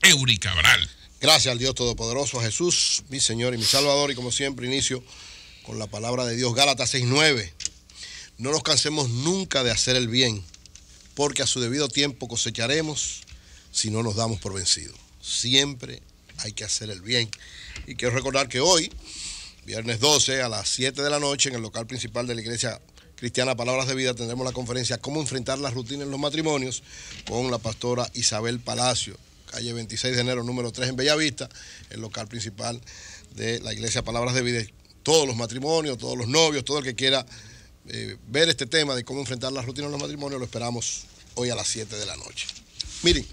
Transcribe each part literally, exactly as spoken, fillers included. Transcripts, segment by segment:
Eury Cabral. Gracias al Dios Todopoderoso, a Jesús, mi Señor y mi Salvador. Y como siempre inicio con la palabra de Dios, Gálatas seis nueve. No nos cansemos nunca de hacer el bien, porque a su debido tiempo cosecharemos si no nos damos por vencidos. Siempre hay que hacer el bien. Y quiero recordar que hoy, viernes doce, a las siete de la noche, en el local principal de la Iglesia Cristiana Palabras de Vida, tendremos la conferencia Cómo enfrentar la rutina en los matrimonios con la pastora Isabel Palacio, calle veintiséis de enero, número tres en Bellavista, el local principal de la Iglesia Palabras de Vida. Todos los matrimonios, todos los novios, todo el que quiera eh, ver este tema de cómo enfrentar la rutina en los matrimonios, lo esperamos hoy a las siete de la noche. Miren,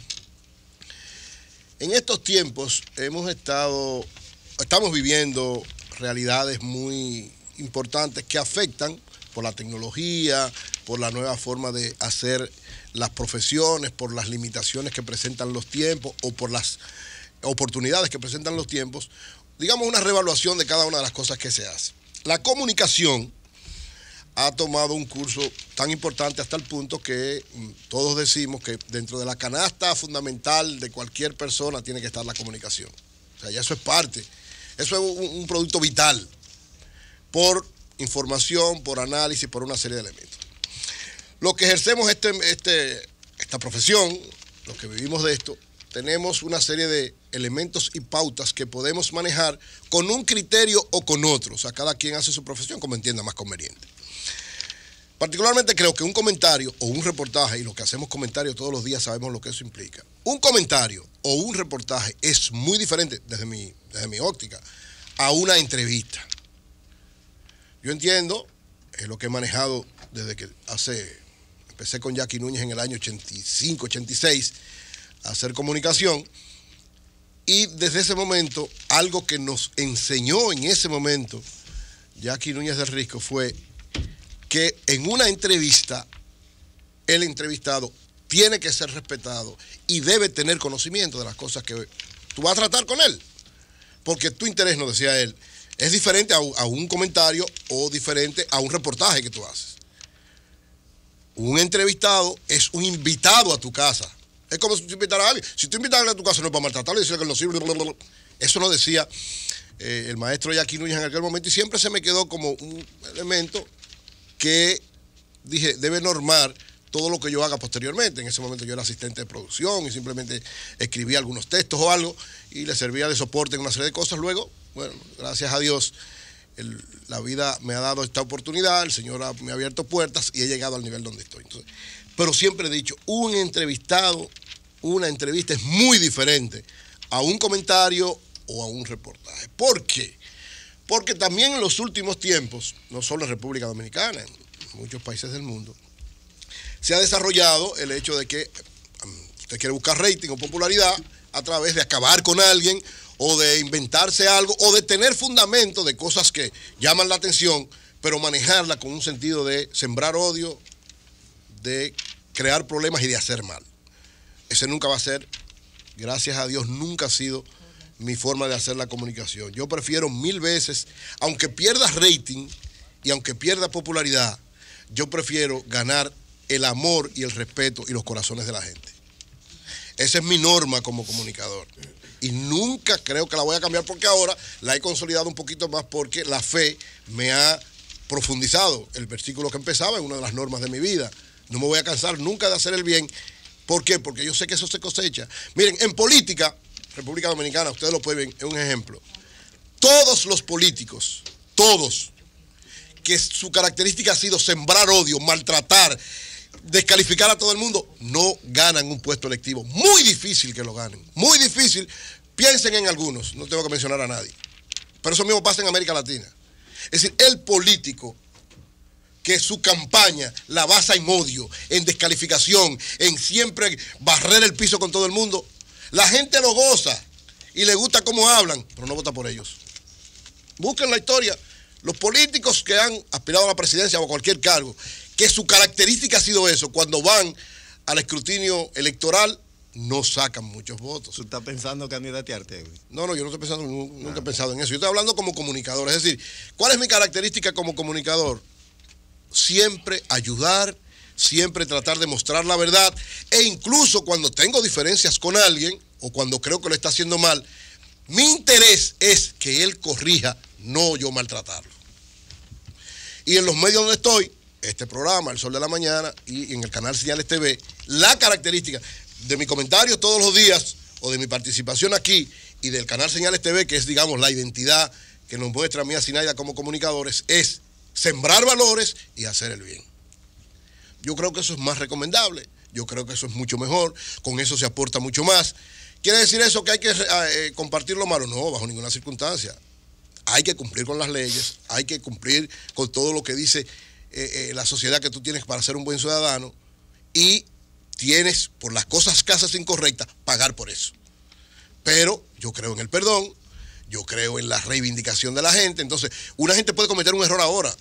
en estos tiempos hemos estado, estamos viviendo realidades muy importantes que afectan por la tecnología, por la nueva forma de hacer las profesiones, por las limitaciones que presentan los tiempos o por las oportunidades que presentan los tiempos, digamos una reevaluación de cada una de las cosas que se hace. La comunicación ha tomado un curso tan importante hasta el punto que todos decimos que dentro de la canasta fundamental de cualquier persona tiene que estar la comunicación. O sea, ya eso es parte, eso es un, un producto vital por información, por análisis, por una serie de elementos. Los que ejercemos este, este, esta profesión, los que vivimos de esto, tenemos una serie de elementos y pautas que podemos manejar con un criterio o con otro. O sea, cada quien hace su profesión como entienda más conveniente. Particularmente creo que un comentario o un reportaje, y los que hacemos comentarios todos los días sabemos lo que eso implica, un comentario o un reportaje es muy diferente, desde mi, desde mi óptica, a una entrevista. Yo entiendo, es lo que he manejado desde que hace, empecé con Jackie Núñez en el año ochenta y cinco, ochenta y seis, a hacer comunicación, y desde ese momento, algo que nos enseñó en ese momento Jackie Núñez del Risco fue que en una entrevista, el entrevistado tiene que ser respetado y debe tener conocimiento de las cosas que tú vas a tratar con él, porque tu interés, nos decía él, es diferente a, a un comentario o diferente a un reportaje que tú haces. Un entrevistado es un invitado a tu casa. Es como si tú invitaras a alguien. Si tú invitas a alguien a tu casa no es para maltratarle y decirle que no sirve. Blablabla. Eso lo decía eh, el maestro Jackie Núñez en aquel momento y siempre se me quedó como un elemento que dije, debe normar todo lo que yo haga posteriormente. En ese momento yo era asistente de producción y simplemente escribía algunos textos o algo y le servía de soporte en una serie de cosas. Luego, bueno, gracias a Dios, el, la vida me ha dado esta oportunidad, el Señor ha, me ha abierto puertas y he llegado al nivel donde estoy. Entonces, pero siempre he dicho, un entrevistado, una entrevista es muy diferente a un comentario o a un reportaje. ¿Por qué? Porque también en los últimos tiempos, no solo en República Dominicana, en muchos países del mundo, se ha desarrollado el hecho de que usted quiere buscar rating o popularidad a través de acabar con alguien o de inventarse algo o de tener fundamento de cosas que llaman la atención, pero manejarla con un sentido de sembrar odio, de crear problemas y de hacer mal. Ese nunca va a ser, gracias a Dios, nunca ha sido mi forma de hacer la comunicación. Yo prefiero mil veces, aunque pierda rating y aunque pierda popularidad, yo prefiero ganar el amor y el respeto y los corazones de la gente. Esa es mi norma como comunicador. Y nunca creo que la voy a cambiar porque ahora la he consolidado un poquito más porque la fe me ha profundizado. El versículo que empezaba es una de las normas de mi vida. No me voy a cansar nunca de hacer el bien. ¿Por qué? Porque yo sé que eso se cosecha. Miren, en política, República Dominicana, ustedes lo pueden ver, es un ejemplo. Todos los políticos, todos, que su característica ha sido sembrar odio, maltratar, descalificar a todo el mundo, no ganan un puesto electivo. Muy difícil que lo ganen, muy difícil. Piensen en algunos, no tengo que mencionar a nadie. Pero eso mismo pasa en América Latina. Es decir, el político que su campaña la basa en odio, en descalificación, en siempre barrer el piso con todo el mundo, la gente lo goza y le gusta cómo hablan, pero no vota por ellos. Busquen la historia. Los políticos que han aspirado a la presidencia o a cualquier cargo, que su característica ha sido eso, cuando van al escrutinio electoral, no sacan muchos votos. ¿Tú estás pensando candidatearte? No, no, yo no estoy pensando, nunca he pensado en eso. Yo estoy hablando como comunicador. Es decir, ¿cuál es mi característica como comunicador? Siempre ayudar, siempre tratar de mostrar la verdad, e incluso cuando tengo diferencias con alguien, o cuando creo que lo está haciendo mal, mi interés es que él corrija, no yo maltratarlo. Y en los medios donde estoy, este programa, El Sol de la Mañana, y en el canal Señales T V, la característica de mi comentario todos los días, o de mi participación aquí, y del canal Señales T V, que es, digamos, la identidad que nos muestra a mí a Sinaida como comunicadores, es sembrar valores y hacer el bien. Yo creo que eso es más recomendable, yo creo que eso es mucho mejor, con eso se aporta mucho más. ¿Quiere decir eso que hay que eh, compartir lo malo? No, bajo ninguna circunstancia. Hay que cumplir con las leyes, hay que cumplir con todo lo que dice eh, eh, la sociedad que tú tienes para ser un buen ciudadano, y tienes, por las cosas que haces incorrectas, pagar por eso. Pero yo creo en el perdón, yo creo en la reivindicación de la gente. Entonces, una gente puede cometer un error ahora,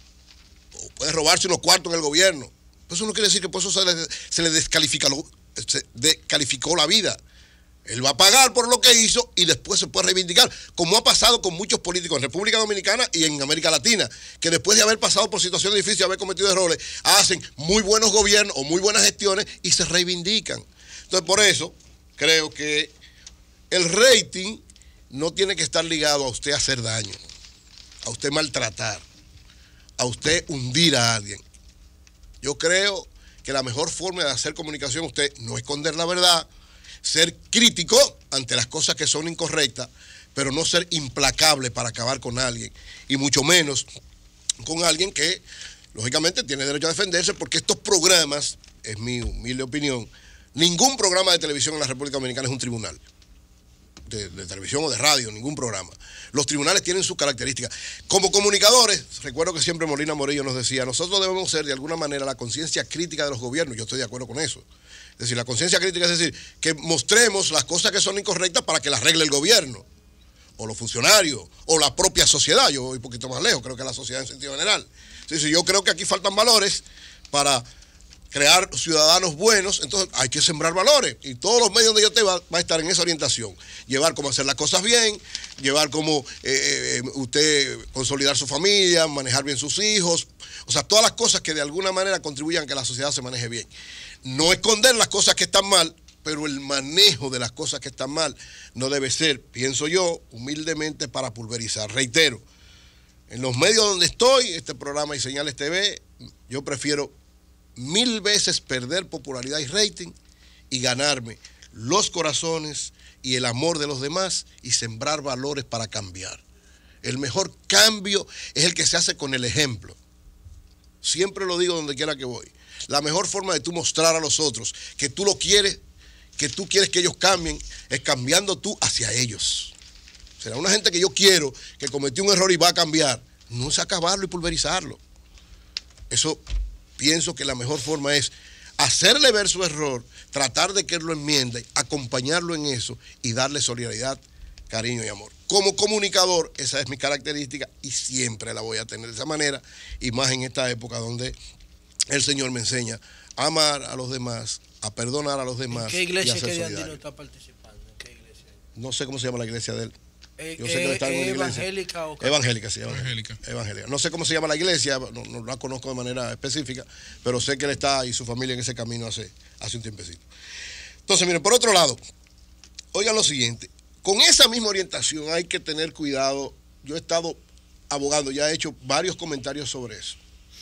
o puede robarse unos cuartos en el gobierno. Eso no quiere decir que por eso se le, se le descalificó, se descalificó la vida. Él va a pagar por lo que hizo y después se puede reivindicar, como ha pasado con muchos políticos en República Dominicana y en América Latina, que después de haber pasado por situaciones difíciles, haber cometido errores, hacen muy buenos gobiernos o muy buenas gestiones y se reivindican. Entonces, por eso creo que el rating no tiene que estar ligado a usted hacer daño, a usted maltratar, a usted hundir a alguien. Yo creo que la mejor forma de hacer comunicación, usted no esconder la verdad, ser crítico ante las cosas que son incorrectas, pero no ser implacable para acabar con alguien, y mucho menos con alguien que, lógicamente, tiene derecho a defenderse, porque estos programas, es mi humilde opinión, ningún programa de televisión en la República Dominicana es un tribunal. De, de televisión o de radio, ningún programa. Los tribunales tienen sus características. Como comunicadores, recuerdo que siempre Molina Morillo nos decía, nosotros debemos ser de alguna manera la conciencia crítica de los gobiernos. Yo estoy de acuerdo con eso. Es decir, la conciencia crítica es decir, que mostremos las cosas que son incorrectas para que las arregle el gobierno, o los funcionarios, o la propia sociedad. Yo voy un poquito más lejos, creo que la sociedad en sentido general. Es decir, yo creo que aquí faltan valores para crear ciudadanos buenos, entonces hay que sembrar valores, y todos los medios donde yo te va, va a estar en esa orientación, llevar cómo hacer las cosas bien, llevar cómo eh, usted consolidar su familia, manejar bien sus hijos, o sea, todas las cosas que de alguna manera contribuyan a que la sociedad se maneje bien. No esconder las cosas que están mal, pero el manejo de las cosas que están mal no debe ser, pienso yo, humildemente, para pulverizar. Reitero, en los medios donde estoy, este programa y Señales T V, yo prefiero mil veces perder popularidad y rating y ganarme los corazones y el amor de los demás y sembrar valores para cambiar. El mejor cambio es el que se hace con el ejemplo. Siempre lo digo donde quiera que voy. La mejor forma de tú mostrar a los otros que tú lo quieres, que tú quieres que ellos cambien, es cambiando tú hacia ellos. Será una gente que yo quiero, que cometió un error y va a cambiar. No es acabarlo y pulverizarlo. Eso pienso que la mejor forma es hacerle ver su error, tratar de que él lo enmiende, acompañarlo en eso y darle solidaridad, cariño y amor. Como comunicador, esa es mi característica y siempre la voy a tener de esa manera, y más en esta época donde el Señor me enseña a amar a los demás, a perdonar a los demás. ¿En qué iglesia y a ser que solidario. Andino está participando? ¿En qué iglesia? No sé cómo se llama la iglesia de él. Eh, Yo sé que él está en una iglesia. ¿Evangélica o Evangélica, sí, evangélica. evangélica. No sé cómo se llama la iglesia, no, no la conozco de manera específica, pero sé que él está y su familia en ese camino hace, hace un tiempecito. Entonces, miren, por otro lado, oigan lo siguiente, con esa misma orientación hay que tener cuidado. Yo he estado abogando, ya he hecho varios comentarios sobre eso,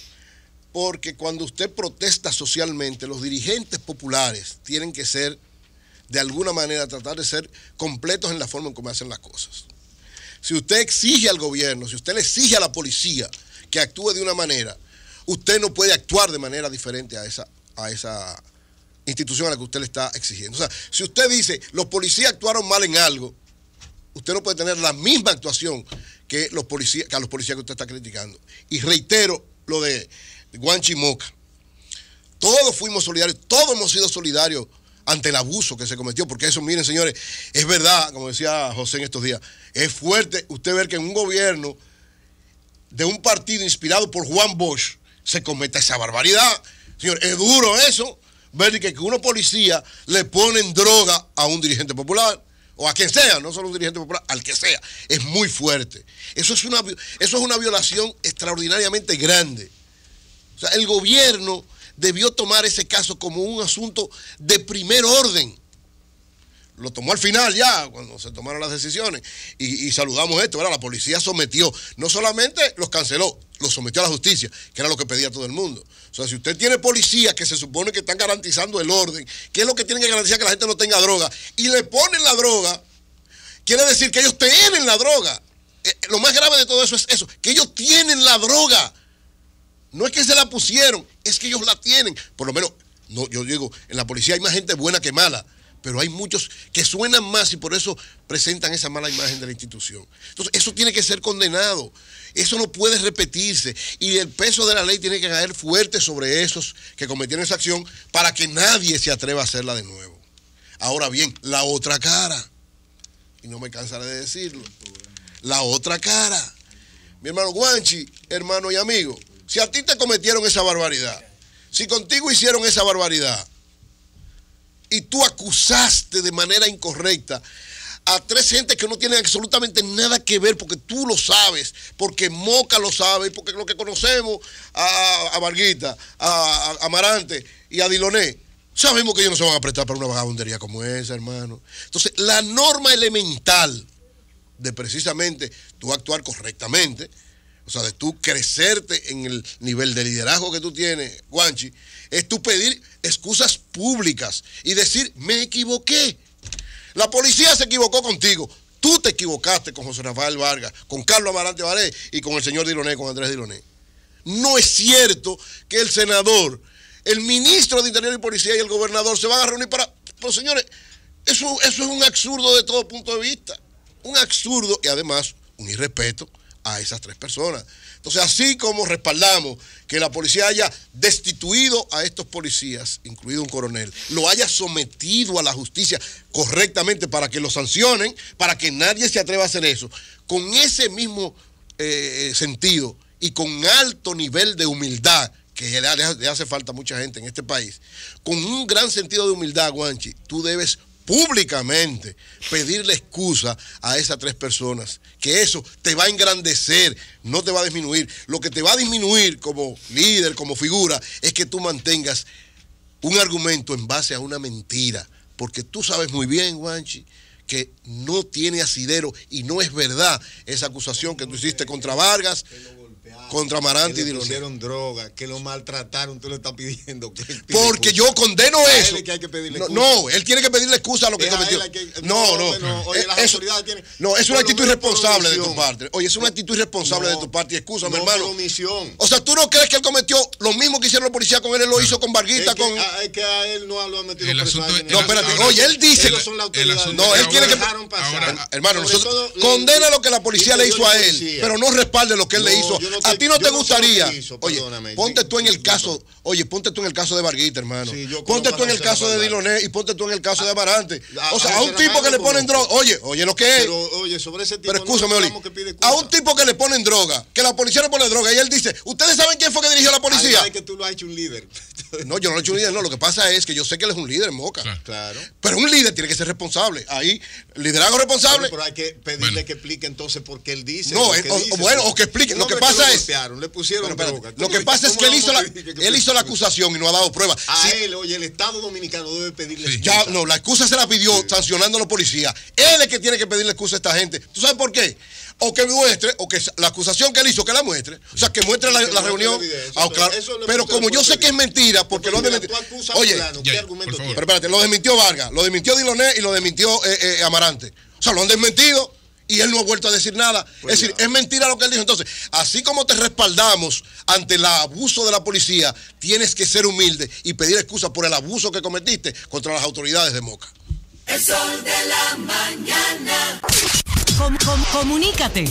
porque cuando usted protesta socialmente, los dirigentes populares tienen que ser, de alguna manera, tratar de ser completos en la forma en cómo hacen las cosas. Si usted exige al gobierno, si usted le exige a la policía que actúe de una manera, usted no puede actuar de manera diferente a esa, a esa institución a la que usted le está exigiendo. O sea, si usted dice, los policías actuaron mal en algo, usted no puede tener la misma actuación que, los policías, que a los policías que usted está criticando. Y reitero lo de Guanchi Moca. Todos fuimos solidarios, todos hemos sido solidarios ante el abuso que se cometió, porque eso, miren, señores, es verdad, como decía José en estos días, es fuerte usted ver que en un gobierno de un partido inspirado por Juan Bosch se cometa esa barbaridad. Señor, es duro eso, ver que, que unos policías le ponen droga a un dirigente popular, o a quien sea, no solo un dirigente popular, al que sea. Es muy fuerte. Eso es una, eso es una violación extraordinariamente grande. O sea, el gobierno debió tomar ese caso como un asunto de primer orden. lo tomó al final ya, cuando se tomaron las decisiones, y, y saludamos esto, ¿verdad? La policía sometió, no solamente los canceló, los sometió a la justicia, que era lo que pedía todo el mundo. O sea, si usted tiene policías que se supone que están garantizando el orden, ¿qué es lo que tienen que garantizar? Que la gente no tenga droga, y le ponen la droga, quiere decir que ellos tienen la droga. Eh, lo más grave de todo eso es eso, que ellos tienen la droga. No es que se la pusieron, es que ellos la tienen. Por lo menos, no, yo digo, en la policía hay más gente buena que mala, pero hay muchos que suenan más y por eso presentan esa mala imagen de la institución. Entonces, eso tiene que ser condenado. Eso no puede repetirse. Y el peso de la ley tiene que caer fuerte sobre esos que cometieron esa acción para que nadie se atreva a hacerla de nuevo. Ahora bien, la otra cara, y no me cansaré de decirlo, la otra cara. Mi hermano Guanchi, hermano y amigo, si a ti te cometieron esa barbaridad, si contigo hicieron esa barbaridad, y tú acusaste de manera incorrecta a tres gentes que no tienen absolutamente nada que ver, porque tú lo sabes, porque Moca lo sabe, y porque lo que conocemos a, a Varguita, a, a Amarante y a Diloné, sabemos que ellos no se van a prestar para una vagabundería como esa, hermano. Entonces, la norma elemental de precisamente tú actuar correctamente, o sea, de tú crecerte en el nivel de liderazgo que tú tienes, Guanchi, es tú pedir excusas públicas y decir, me equivoqué. La policía se equivocó contigo. Tú te equivocaste con José Rafael Vargas, con Carlos Amarante Baré y con el señor Diloné, con Andrés Diloné. No es cierto que el senador, el ministro de Interior y Policía y el gobernador se van a reunir para... Pero señores, eso, eso es un absurdo de todo punto de vista. Un absurdo y además un irrespeto a esas tres personas. Entonces, así como respaldamos que la policía haya destituido a estos policías, incluido un coronel, lo haya sometido a la justicia correctamente para que lo sancionen, para que nadie se atreva a hacer eso, con ese mismo eh, sentido y con alto nivel de humildad, que le, le hace falta a mucha gente en este país, con un gran sentido de humildad, Guanchi, tú debes públicamente pedirle excusa a esas tres personas, que eso te va a engrandecer, no te va a disminuir. Lo que te va a disminuir como líder, como figura, es que tú mantengas un argumento en base a una mentira, porque tú sabes muy bien, Guanchi, que no tiene asidero y no es verdad esa acusación que tú hiciste contra Vargas, contra Amarante y Diloné. Que le pusieron droga, que lo maltrataron, tú le estás pidiendo que él porque yo condeno eso. Él que hay que pedirle no, excusa. no, él tiene que pedirle excusa a lo que Es a cometió. él que- No, no. no, no, oye, Eh, las eso, autoridades tienen- no, es una por lo actitud menos por irresponsable de tu omisión. parte. Oye, es una actitud irresponsable No, de tu parte. Y excúsame, no hermano. por omisión. O sea, ¿tú no crees que él cometió lo mismo que hicieron los policías con él? Él lo hizo con Varguita, Es que, con... a, es que a él no lo han metido El preso. asunto a es- él. No, espérate. ahora- Oye, él dice... Ellos son la el autoridad. asunto No, él ahora- tiene que... dejaron pasar. ahora- Hermano, Sobre nosotros todo, condena le- lo que la policía le hizo a él, policía. pero no respalde lo que él le No, hizo. yo no A estoy- ti no yo te no sé lo gustaría... que hizo, Oye, perdóname. ponte tú en el Disculpa. caso... Oye, ponte tú en el caso de Varguita, hermano. Sí, yo Ponte conozco tú en a el José caso de Rafael Diloné y ponte tú en el caso de Amarante. A- O sea, a a un José tipo Rafael que le lo ponen droga... conozco. Oye, oye, lo que es... Pero, oye, sobre ese tipo Pero escúchame, no Oli, digamos que pide a excusa. un tipo que le ponen droga, que la policía le pone droga y él dice, ¿ustedes saben quién fue que dirigió la policía? Además de que tú lo has hecho un líder. No, yo no lo he hecho un líder, no. Lo que pasa es que yo sé que él es un líder en Moca. Claro. Claro. Pero un líder tiene que ser responsable. Ahí, liderazgo responsable. Pero, pero hay que pedirle Bueno. que explique entonces por qué él dice. No, lo eh, que o- dice. o bueno, o que explique. Un Lo que hombre pasa lo es- golpearon, le pusieron Pero espérate, droga. lo que ¿Cómo- pasa es cómo que él vamos hizo a la, pedir que- él hizo la acusación y no ha dado pruebas. A Sí, él, oye, el Estado Dominicano debe pedirle Sí. excusa. ya, no, la excusa se la pidió sancionando a los policías. Él es que tiene que pedirle excusa a esta gente. ¿Tú sabes por qué? O que muestre, o que la acusación que él hizo, que la muestre. O sea, que muestre la, Que la muestre reunión. la evidencia. Ah, claro. Eso le Pero puse como el yo punto sé de que es vista. mentira, porque lo Mira, desmintió. tú acusas a Oye, fulano, ya, ¿qué ya, argumento por favor. pero tiene? espérate, lo desmintió Vargas, lo desmintió Diloné y lo desmintió eh, eh, Amarante. O sea, lo han desmentido y él no ha vuelto a decir nada. Pues es decir, ya. es mentira lo que él dijo. Entonces, así como te respaldamos ante el abuso de la policía, tienes que ser humilde y pedir excusa por el abuso que cometiste contra las autoridades de Moca. El sol de la mañana. Com- com- comunícate